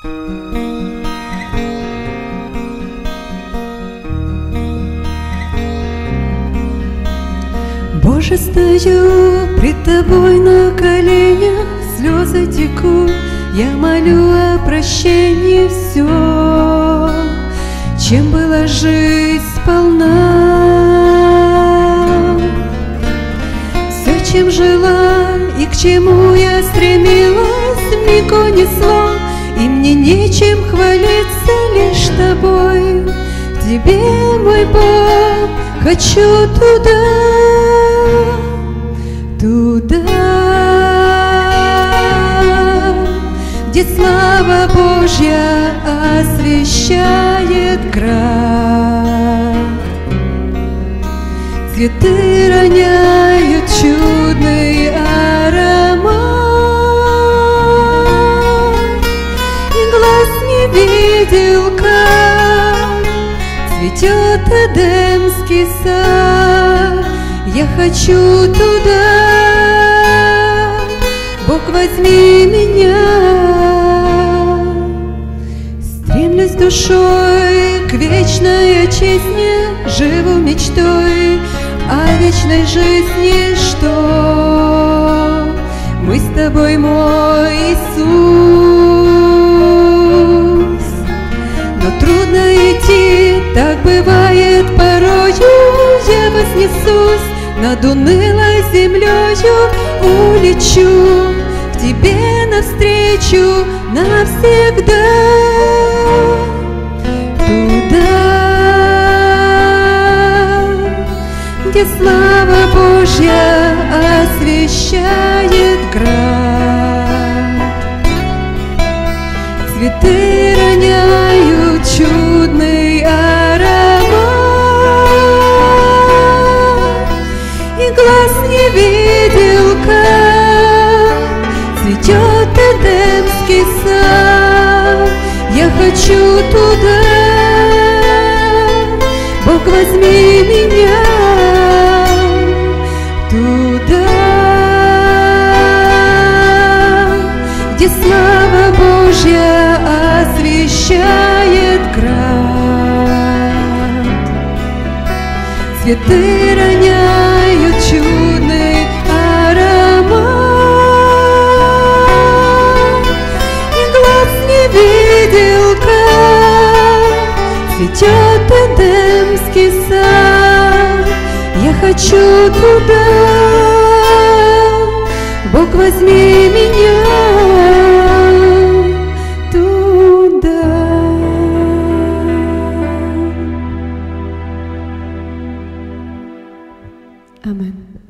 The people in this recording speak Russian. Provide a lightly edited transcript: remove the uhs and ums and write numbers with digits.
Боже, стою пред Тобой на коленях, слезы текут, я молю о прощении все, чем была жизнь полна. Все, чем жила и к чему я стремилась, вмиг унесло, и мне нечем хвалиться, лишь Тобой. К Тебе, мой Бог, хочу туда, где слава Божья освещает край. Цветы роняют чудный аромат, и глаз не видел, как цветет Эдемский сад. Я хочу туда, Бог, возьми меня. Стремлюсь душой к вечной отчизне, живу мечтой о вечной жизни, что мы с Тобой, мой Иисус. Но трудно идти, так бывает порою, я вознесусь над унылой землею, улечу к Тебе навстречу навсегда, туда, где слава Божья освещает град. Цветы роняют чудный аромат, и глаз не видел, как цветет Эдемский сад. Я хочу туда, Бог, возьми меня туда, где слава Божья освещает град. Цветы роняют чудный аромат, и глаз не видел, как цветет Эдемский сад. Я хочу туда, Бог, возьми меня туда. Аминь.